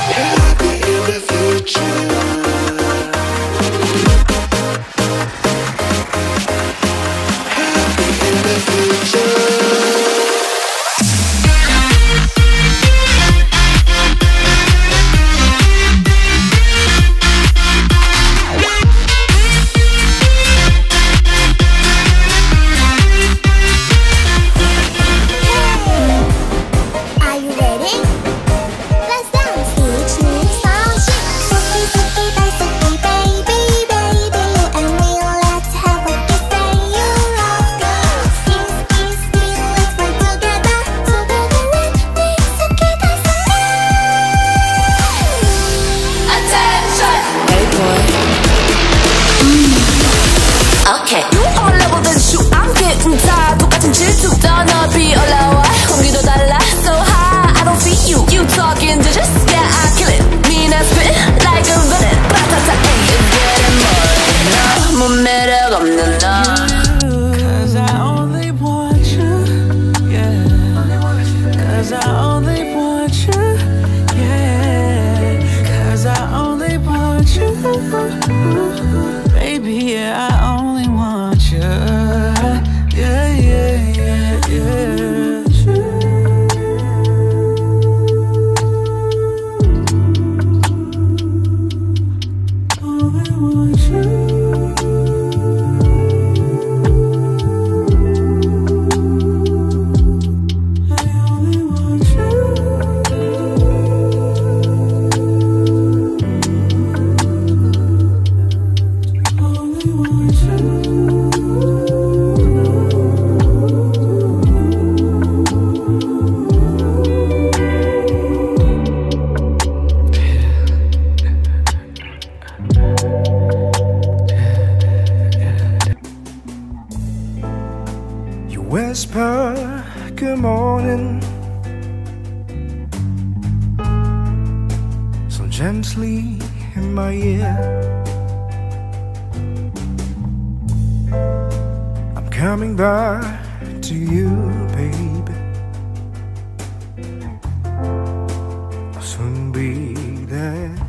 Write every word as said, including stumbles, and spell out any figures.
Happy in the future. Happy in the future. Okay. You on level then shoot I'm getting tired 똑같은 질투 더 높이 올라와 공기도 달라 so high I don't feel you You talking to just yeah I kill it mean I spit like a villain 바타타 ayy It's getting boring 너무 매력 없는 너 Cause I only want you yeah Cause I only want you yeah Cause I only want you Baby yeah I only want you yeah yeah yeah yeah only want you Whisper, good morning, so gently in my ear. I'm coming back to you, baby. I'll soon be there.